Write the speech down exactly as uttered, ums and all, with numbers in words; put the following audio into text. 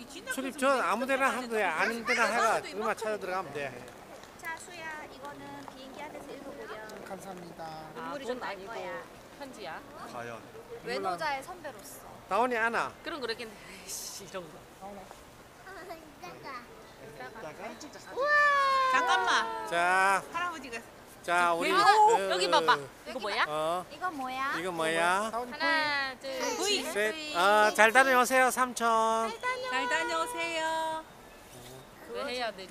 출입 전 아무데나 하면 돼. 아는 데나 해가 음악 찾아 들어가면 돼. 자, 수야, 이거는 비행기 안에서 읽어보렴. 감사합니다. 눈물이 돈 좀 날 아니고 거야. 편지야. 과연 외노자의 선배로서. 나오니 않아? 그럼 그렇겠네. 이 정도. 잠깐만. 자, 할아버지가 자 우리 어, 어, 여기 봐봐. 이거 여기 뭐야? 어, 이거 뭐야? 이거 뭐야? 하나, 둘, V. 셋. 셋. 어, 잘 다녀오세요 삼촌. 잘 다녀오세요. 왜 해야 되지?